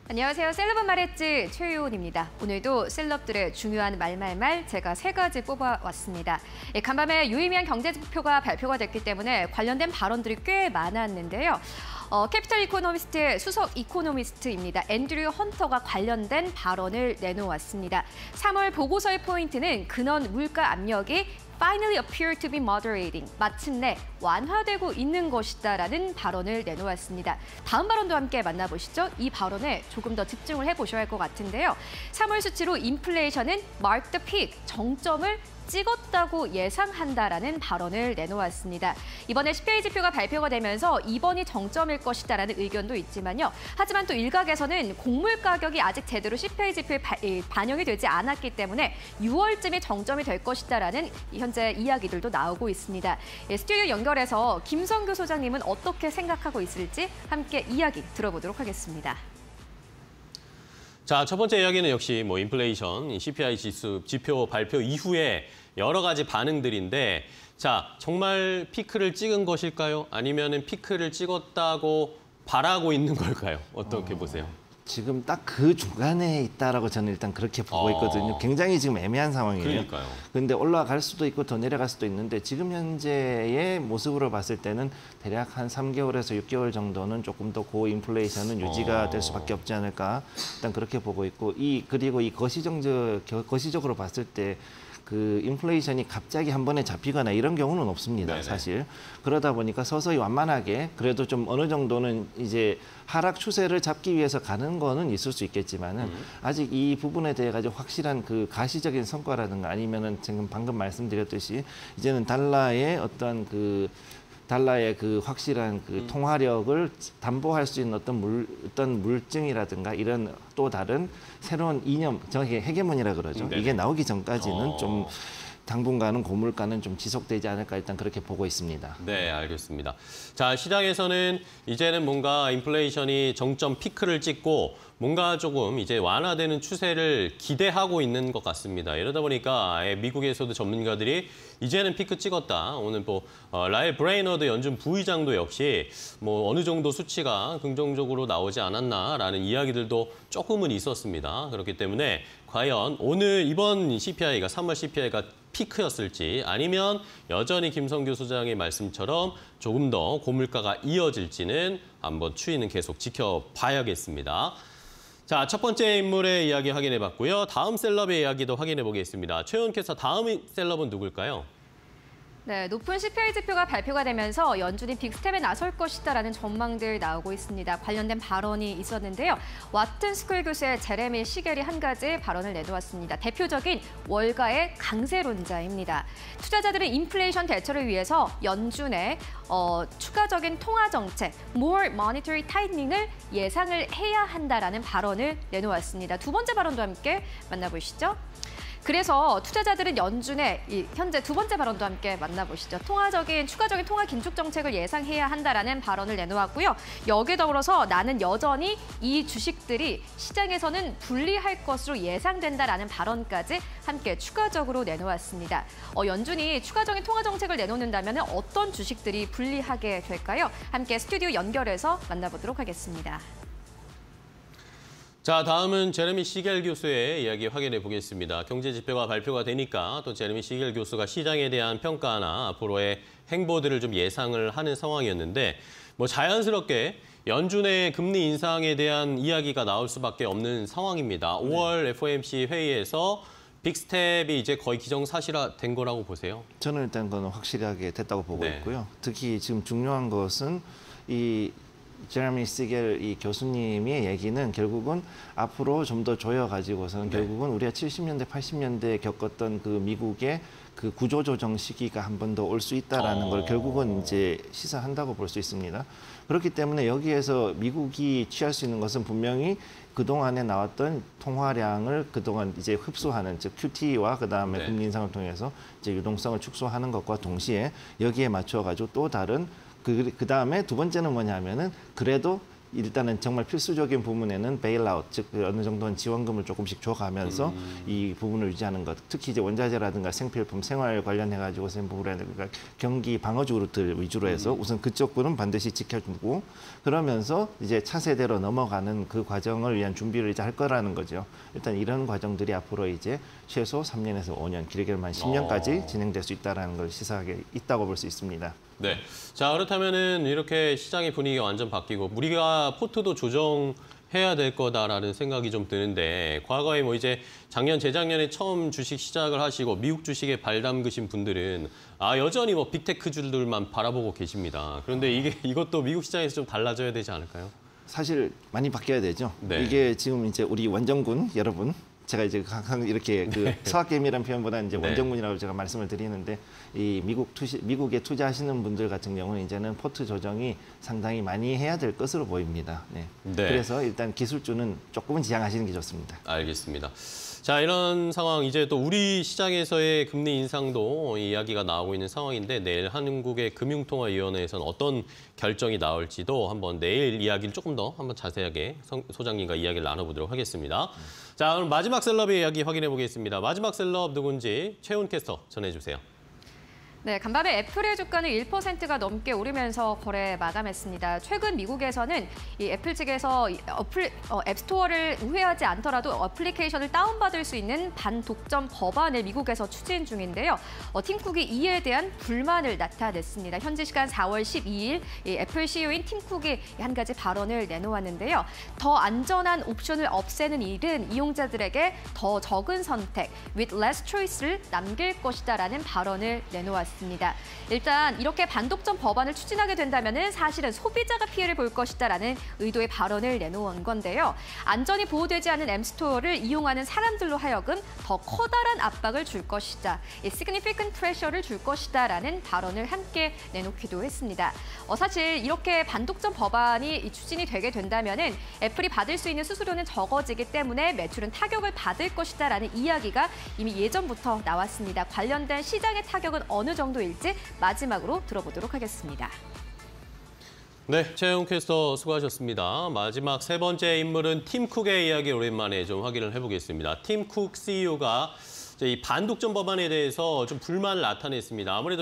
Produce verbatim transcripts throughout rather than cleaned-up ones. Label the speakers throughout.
Speaker 1: 안녕하세요. 셀럽은 말했지 최유온입니다. 오늘도 셀럽들의 중요한 말말말 제가 세 가지 뽑아왔습니다. 예, 간밤에 유의미한 경제 지표가 발표가 됐기 때문에 관련된 발언들이 꽤 많았는데요. 어, 캐피털 이코노미스트의 수석 이코노미스트입니다. 앤드류 헌터가 관련된 발언을 내놓았습니다. 삼월 보고서의 포인트는 근원 물가 압력이 finally appear to be moderating, 마침내 완화되고 있는 것이다라는 발언을 내놓았습니다. 다음 발언도 함께 만나보시죠. 이 발언에 조금 더 집중을 해보셔야 할 것 같은데요. 삼월 수치로 인플레이션은 mark the peak, 정점을 찍었다고 예상한다라는 발언을 내놓았습니다. 이번에 씨피아이 지표가 발표가 되면서 이번이 정점일 것이다라는 의견도 있지만요. 하지만 또 일각에서는 곡물 가격이 아직 제대로 씨피아이 지표에 바, 예, 반영이 되지 않았기 때문에 유월쯤이 정점이 될 것이다라는 현재 이야기들도 나오고 있습니다. 예, 스튜디오 연결해서 김성규 소장님은 어떻게 생각하고 있을지 함께 이야기 들어보도록 하겠습니다.
Speaker 2: 자, 첫 번째 이야기는 역시 뭐 인플레이션, 씨피아이 지수 지표 발표 이후에 여러 가지 반응들인데, 자, 정말 피크를 찍은 것일까요? 아니면은 피크를 찍었다고 바라고 있는 걸까요? 어떻게 어, 보세요?
Speaker 3: 지금 딱 그 중간에 있다라고 저는 일단 그렇게 보고 있거든요. 굉장히 지금 애매한 상황이에요.
Speaker 2: 그러니까요.
Speaker 3: 근데 올라갈 수도 있고 더 내려갈 수도 있는데 지금 현재의 모습으로 봤을 때는 대략 한 삼 개월에서 육 개월 정도는 조금 더 고인플레이션은 유지가 어. 될 수밖에 없지 않을까. 일단 그렇게 보고 있고, 이 그리고 이 거시정적 거시적으로 봤을 때 그 인플레이션이 갑자기 한 번에 잡히거나 이런 경우는 없습니다. 네네. 사실. 그러다 보니까 서서히 완만하게 그래도 좀 어느 정도는 이제 하락 추세를 잡기 위해서 가는 거는 있을 수 있겠지만은 음. 아직 이 부분에 대해 가지고 확실한 그 가시적인 성과라든가 아니면은 지금 방금 말씀드렸듯이 이제는 달러의 어떤 그 달러의 그 확실한 그 음. 통화력을 담보할 수 있는 어떤 물, 어떤 물증이라든가 이런 또 다른 새로운 이념, 정확히 헤게모니라 그러죠. 네. 이게 나오기 전까지는 어. 좀 당분간은 고물가는 좀 지속되지 않을까 일단 그렇게 보고 있습니다.
Speaker 2: 네, 알겠습니다. 자, 시장에서는 이제는 뭔가 인플레이션이 정점 피크를 찍고 뭔가 조금 이제 완화되는 추세를 기대하고 있는 것 같습니다. 이러다 보니까 미국에서도 전문가들이 이제는 피크 찍었다. 오늘 뭐 어, 라일 브레이너드 연준 부의장도 역시 뭐 어느 정도 수치가 긍정적으로 나오지 않았나라는 이야기들도 조금은 있었습니다. 그렇기 때문에 과연 오늘 이번 씨피아이가 삼월 씨피아이가 피크였을지 아니면 여전히 김성규 소장의 말씀처럼 조금 더 고물가가 이어질지는 한번 추이는 계속 지켜봐야겠습니다. 자, 첫 번째 인물의 이야기 확인해봤고요. 다음 셀럽의 이야기도 확인해보겠습니다. 최은캐서 다음 셀럽은 누굴까요?
Speaker 1: 네, 높은 씨피아이 지표가 발표가 되면서 연준이 빅스텝에 나설 것이다라는 전망들 나오고 있습니다. 관련된 발언이 있었는데요. 와튼 스쿨 교수의 제레미 시겔이 한 가지 발언을 내놓았습니다. 대표적인 월가의 강세론자입니다. 투자자들은 인플레이션 대처를 위해서 연준의 어, 추가적인 통화 정책, more monetary tightening을 예상을 해야 한다라는 발언을 내놓았습니다. 두 번째 발언도 함께 만나보시죠. 그래서 투자자들은 연준의 이 현재 두 번째 발언도 함께 만나보시죠. 통화적인 추가적인 통화 긴축 정책을 예상해야 한다라는 발언을 내놓았고요. 여기에 더불어서 나는 여전히 이 주식들이 시장에서는 불리할 것으로 예상된다라는 발언까지 함께 추가적으로 내놓았습니다. 어, 연준이 추가적인 통화 정책을 내놓는다면 어떤 주식들이 불리하게 될까요? 함께 스튜디오 연결해서 만나보도록 하겠습니다.
Speaker 2: 자, 다음은 제레미 시겔 교수의 이야기 확인해 보겠습니다. 경제 지표가 발표가 되니까 또 제레미 시겔 교수가 시장에 대한 평가나 앞으로의 행보들을 좀 예상을 하는 상황이었는데 뭐 자연스럽게 연준의 금리 인상에 대한 이야기가 나올 수밖에 없는 상황입니다. 네. 오월 에프오엠씨 회의에서 빅스텝이 이제 거의 기정사실화된 거라고 보세요?
Speaker 3: 저는 일단 그건 확실하게 됐다고 보고
Speaker 2: 네.
Speaker 3: 있고요. 특히 지금 중요한 것은 이 제레미 시겔 이 교수님의 얘기는 결국은 앞으로 좀 더 조여가지고서는 네. 결국은 우리가 칠십 년대, 팔십 년대에 겪었던 그 미국의 그 구조조정 시기가 한 번 더 올 수 있다라는 어... 걸 결국은 이제 시사한다고 볼 수 있습니다. 그렇기 때문에 여기에서 미국이 취할 수 있는 것은 분명히 그동안에 나왔던 통화량을 그동안 이제 흡수하는 즉 큐티와 그다음에 네. 금리 인상을 통해서 이제 유동성을 축소하는 것과 동시에 여기에 맞춰 가지고 또 다른 그, 그 다음에 두 번째는 뭐냐면은 그래도 일단은 정말 필수적인 부분에는 베일아웃, 즉 어느 정도는 지원금을 조금씩 줘가면서 음. 이 부분을 유지하는 것. 특히 이제 원자재라든가 생필품, 생활 관련해 가지고 부분이라든가 경기 방어주들 위주로 해서 음. 우선 그쪽 부분은 반드시 지켜주고 그러면서 이제 차세대로 넘어가는 그 과정을 위한 준비를 이제 할 거라는 거죠. 일단 이런 과정들이 앞으로 이제 최소 삼 년에서 오 년, 길게는 한 십 년까지 어. 진행될 수 있다는 걸 시사하게 있다고 볼 수 있습니다.
Speaker 2: 네. 자, 그렇다면은 이렇게 시장의 분위기가 완전 바뀌고 우리가 포트도 조정해야 될 거다라는 생각이 좀 드는데 과거에 뭐 이제 작년, 재작년에 처음 주식 시작을 하시고 미국 주식에 발 담그신 분들은 아, 여전히 뭐 빅테크주들만 바라보고 계십니다. 그런데 이게 이것도 미국 시장에서 좀 달라져야 되지 않을까요?
Speaker 3: 사실 많이 바뀌어야 되죠.
Speaker 2: 네.
Speaker 3: 이게 지금 이제 우리 원정군 여러분 제가 이제 항상 이렇게 그
Speaker 2: 네.
Speaker 3: 서학개미라는 표현보다는 이제
Speaker 2: 네.
Speaker 3: 원정군이라고 제가 말씀을 드리는데 이 미국 투시 미국에 투자하시는 분들 같은 경우는 이제는 포트 조정이 상당히 많이 해야 될 것으로 보입니다. 네.
Speaker 2: 네.
Speaker 3: 그래서 일단 기술주는 조금은 지양하시는 게 좋습니다.
Speaker 2: 알겠습니다. 자, 이런 상황 이제 또 우리 시장에서의 금리 인상도 이야기가 나오고 있는 상황인데 내일 한국의 금융통화위원회에서는 어떤 결정이 나올지도 한번 내일 이야기를 조금 더 한번 자세하게 소장님과 이야기를 나눠보도록 하겠습니다. 자, 그럼 마지막 셀럽의 이야기 확인해 보겠습니다. 마지막 셀럽 누군지 최훈 캐스터 전해주세요.
Speaker 1: 네, 간밤에 애플의 주가는 일 퍼센트가 넘게 오르면서 거래 마감했습니다. 최근 미국에서는 이 애플 측에서 어플, 어, 앱스토어를 우회하지 않더라도 어플리케이션을 다운받을 수 있는 반독점 법안을 미국에서 추진 중인데요. 어, 팀쿡이 이에 대한 불만을 나타냈습니다. 현지 시간 사월 십이일 이 애플 씨이오인 팀쿡이 한 가지 발언을 내놓았는데요. 더 안전한 옵션을 없애는 일은 이용자들에게 더 적은 선택, with less choice를 남길 것이다라는 발언을 내놓았습니다. 습니다. 일단 이렇게 반독점 법안을 추진하게 된다면 사실은 소비자가 피해를 볼 것이다라는 의도의 발언을 내놓은 건데요. 안전이 보호되지 않은 앱스토어를 이용하는 사람들로 하여금 더 커다란 압박을 줄 것이다. significant pressure를 줄 것이다라는 발언을 함께 내놓기도 했습니다. 어, 사실 이렇게 반독점 법안이 추진이 되게 된다면 애플이 받을 수 있는 수수료는 적어지기 때문에 매출은 타격을 받을 것이다라는 이야기가 이미 예전부터 나왔습니다. 관련된 시장의 타격은 어느 정도일지 마지막으로 들어보도록 하겠습니다.
Speaker 2: 네, 최영 캐스터 수고하셨습니다. 마지막 세 번째 인물은 팀쿡의 이야기 오랜만에 좀 확인을 해보겠습니다. 팀쿡 씨이오가 이 반독점 법안에 대해서 좀 불만을 나타냈습니다. 아무래도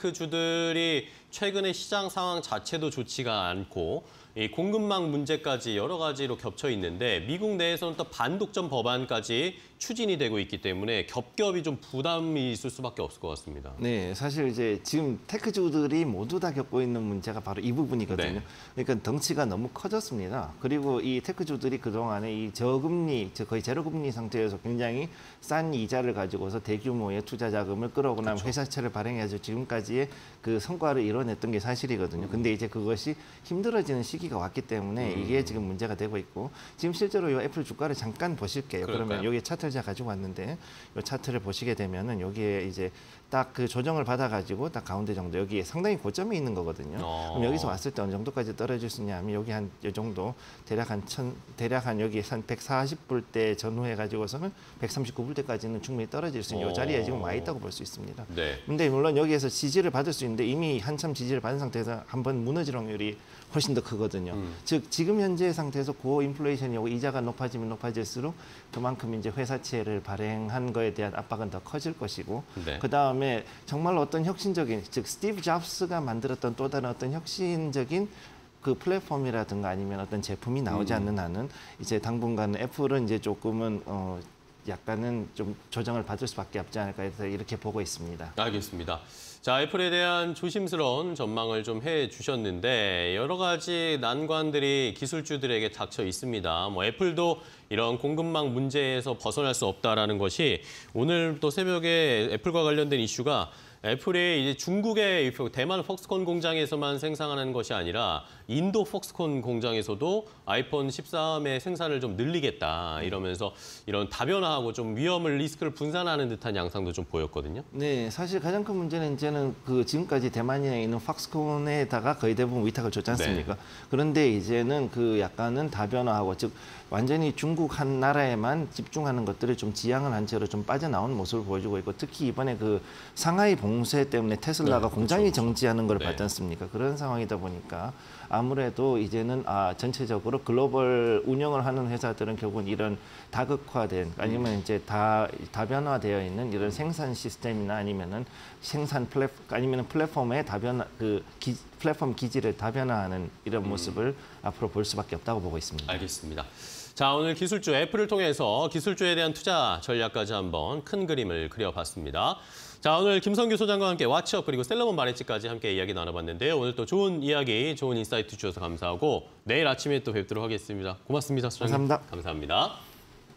Speaker 2: 빅테크주들이 최근에 시장 상황 자체도 좋지가 않고 이 공급망 문제까지 여러 가지로 겹쳐 있는데 미국 내에서는 또 반독점 법안까지 추진이 되고 있기 때문에 겹겹이 좀 부담이 있을 수밖에 없을 것 같습니다.
Speaker 3: 네, 사실 이제 지금 테크주들이 모두 다 겪고 있는 문제가 바로 이 부분이거든요. 네. 그러니까 덩치가 너무 커졌습니다. 그리고 이 테크주들이 그동안에 이 저금리, 거의 제로금리 상태에서 굉장히 싼 이자를 가지고서 대규모의 투자 자금을 끌어오고 나면 그렇죠. 회사채를 발행해서 지금까지의 그 성과를 이뤄냈던 게 사실이거든요. 근데 이제 그것이 힘들어지는 시기가 왔기 때문에 음. 이게 지금 문제가 되고 있고 지금 실제로 이 애플 주가를 잠깐 보실게요. 그럴까요? 그러면 여기 차트를 제가 가지고 왔는데 이 차트를 보시게 되면은 여기에 이제 딱 그 조정을 받아가지고 딱 가운데 정도 여기에 상당히 고점이 있는 거거든요. 어. 그럼 여기서 왔을 때 어느 정도까지 떨어질 수 있냐면 여기 한 이 정도 대략 한 천 대략 한 여기 한 백사십 불대 전후해 가지고서는 백삼십구 불대까지는 충분히 떨어질 수 있는 이 자리에 지금 와 있다고 볼 수 있습니다.
Speaker 2: 네.
Speaker 3: 근데 물론 여기에서 지지를 받을 수 있는데 이미 한참 지지를 받은 상태에서 한번 무너질 확률이 훨씬 더 크거든요. 음. 즉 지금 현재 상태에서 고인플레이션이 오고 이자가 높아지면 높아질수록 그만큼 이제 회사채를 발행한 거에 대한 압박은 더 커질 것이고 네. 그 다음에 정말 어떤 혁신적인 즉 스티브 잡스가 만들었던 또 다른 어떤 혁신적인 그 플랫폼이라든가 아니면 어떤 제품이 나오지 음. 않는 한은 이제 당분간 애플은 이제 조금은 어 약간은 좀 조정을 받을 수밖에 없지 않을까 해서 이렇게 보고 있습니다.
Speaker 2: 알겠습니다. 자, 애플에 대한 조심스러운 전망을 좀 해주셨는데 여러 가지 난관들이 기술주들에게 닥쳐 있습니다. 뭐 애플도 이런 공급망 문제에서 벗어날 수 없다라는 것이 오늘 또 새벽에 애플과 관련된 이슈가 애플이 이제 중국의 대만 폭스콘 공장에서만 생산하는 것이 아니라 인도 폭스콘 공장에서도 아이폰 십삼의 생산을 좀 늘리겠다 이러면서 이런 다변화하고 좀 위험을 리스크를 분산하는 듯한 양상도 좀 보였거든요.
Speaker 3: 네, 사실 가장 큰 문제는 이제는 그 지금까지 대만에 있는 폭스콘에다가 거의 대부분 위탁을 줬지 않습니까? 네. 그런데 이제는 그 약간은 다변화하고 즉 완전히 중국 한 나라에만 집중하는 것들을 좀 지향을 한 채로 좀 빠져나온 모습을 보여주고 있고 특히 이번에 그 상하이 봉쇄 때문에 테슬라가
Speaker 2: 네,
Speaker 3: 공장이
Speaker 2: 그렇죠,
Speaker 3: 정지하는 걸
Speaker 2: 네.
Speaker 3: 봤지 않습니까? 그런 상황이다 보니까 아무래도 이제는 아, 전체적으로 글로벌 운영을 하는 회사들은 결국은 이런 다극화된 아니면
Speaker 2: 음.
Speaker 3: 이제 다 다변화되어 있는 이런 생산 시스템이나 아니면은 생산 플랫 아니면 플랫폼의 다변화 그 기, 플랫폼 기지를 다변화하는 이런
Speaker 2: 음.
Speaker 3: 모습을 앞으로 볼 수밖에 없다고 보고 있습니다.
Speaker 2: 알겠습니다. 자, 오늘 기술주 애플을 통해서 기술주에 대한 투자 전략까지 한번 큰 그림을 그려봤습니다. 자, 오늘 김성규 소장과 함께 왓츠업 그리고 셀러몬 바레츠까지 함께 이야기 나눠봤는데요. 오늘 또 좋은 이야기, 좋은 인사이트 주셔서 감사하고 내일 아침에 또 뵙도록 하겠습니다. 고맙습니다, 소장님.
Speaker 3: 감사합니다.
Speaker 2: 감사합니다.